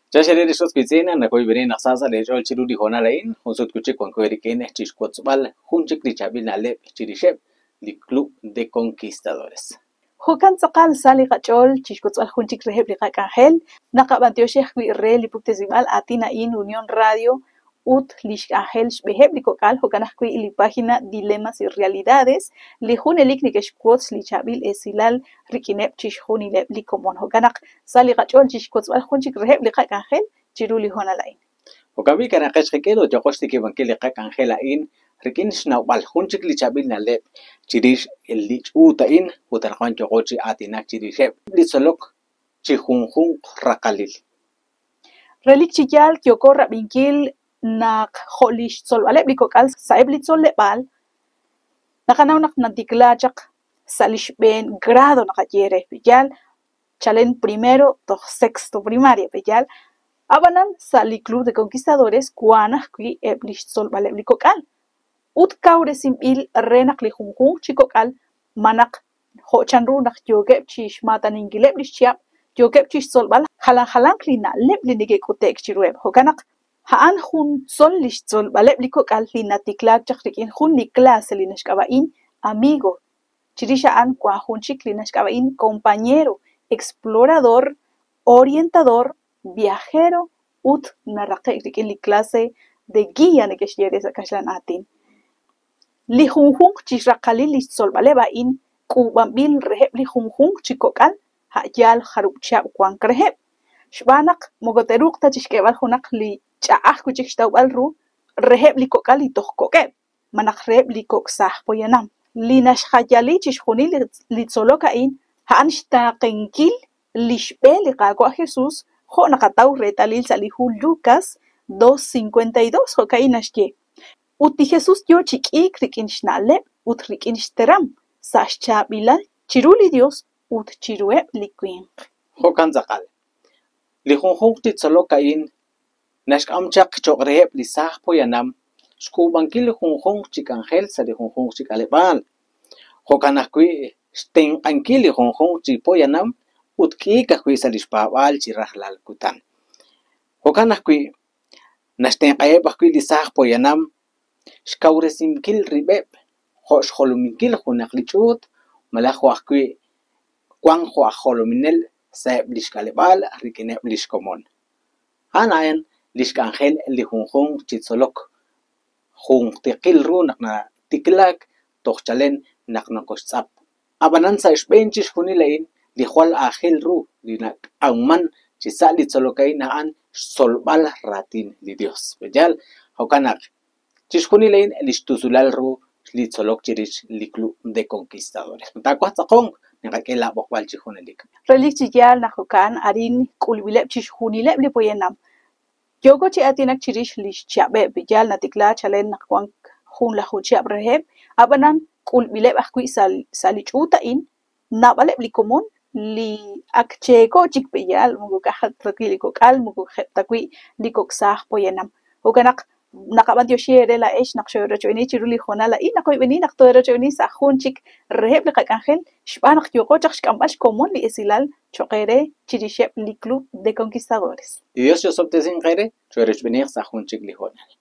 Ya shere ristos cuisine na koi beri naksasa lejol chiru di hona lain unsut kucik kwan koi rikene chiskot subal hunchik di chabil nale chirishep di club de conquistadores. Hukan sakal sali kachol chishkots al hunchik reheb liqa kangel naqabantiosheh wi re li puktesimal atina in Unión Radio ut lish angel beheb li kokal hukanah kwi li página dilemas y realidades li hun elik ni keshkots li chabil esilal rikinep chishhuni leb li komon hukanak sali kachol chishkots al hunchik reheb liqa kangel chiru li hona lain Hukabi kana keshkedo jokosti ki banke liqa kangel lain rikin shna bal hunchik li chabil nale chirish li uta in utarqan jokochi atina chirishep li solok chihunhun rakalil. relik chiyal kyokorra binkil nak holish sol aleb li kokal saeb li sol lebal nakanaw nak nantiklachak salish ben grado nakayere piyal chalen primero to sexto primaria piyal abanan sali club de conquistadores kuanah kwi eblish sol baleb li kokal ut kaure simbil renak li hunhun chikokal manak hochanru nak yogeb chish matan ingileb lish chiap yogeb chish sol bal halang li na leb li nige kutek chirueb hokanak haan hun sol lish sol baleb li kokal li natiklak chakrikin hun li clase li nashkabain amigo chirisha an kwa hun chik li nashkabain compañero explorador orientador viajero ut naraqe rikin li clase de guía nekeshiere sakashlan atin li hunhun chisrakali li solbaleba in kubambil reheb li hunhun chikokal hayal harupchab kwan kreheb shbanak mogoteruk ta chishkebal hunak li chaah kuchik shtawal ru reheb li kokal li tohkokeb manak reheb li koksah poyanam li nashkhayali chishkhuni li tsoloka in haan shtaqenkil li shbe li qaqwa Jesus ho nakataw retalil salihu Lucas 2:52 ho kainashke uti Jesus yo chikik rikin shnale ut rikin shtaram sashcha bilal chiruli Dios ut chirue liquin Hokan zakal li hunhun ti tsoloka in nashkamchak chokreheb li sah poyanam shkubankil li hunhun chikangel sa li hunhun chikalebal hokanah kwi shten ankil li hunhun chipoyanam ut kika kwi sa li shpabal chirahlal kutan hokanah kwi nashten qayeb kwi li sah poyanam shkawresimkil ribeb hosh holominkil hunak li chut malaj kwi kwan holominel saeb li shkalebal rikineb li shkomon anayan li shkangel li hunhun chitsolok hun tiqil ru nakna tiklak tochchalen nakna koshtzap abanan sa shbenchish hunilein li hwal ajel ru li nak awman chisali tsolokai naan solbal ratin li Dios bejal hokanak chishhunilein li shtusulal ru li tsolok chirish li club de conquistadores takwah tzaqong nqakela boqbal chihunelik relik chiyal nahukan arin kulbileb chishhunileb li poyanam yogo chi atinak chirish lish chabe bijal natikla chalen nakwan hun la huchab reheb abanan kulbileb akwi salichuta in nabaleb li komun li akcheko chik bijal mugo kahat rakili kokal mugo takwi li koksah poyanam hokanak nakabandio shiere la esh nakshoro choni chiruli khona la in nakoy beni naktoro choni sa hunchik reheb li kakangel shbanak yogo chaksh kambash komun li esilal chokere chirishep li club de conquistadores Dios yo sobte sin khaire chorech benir sa hunchik li hona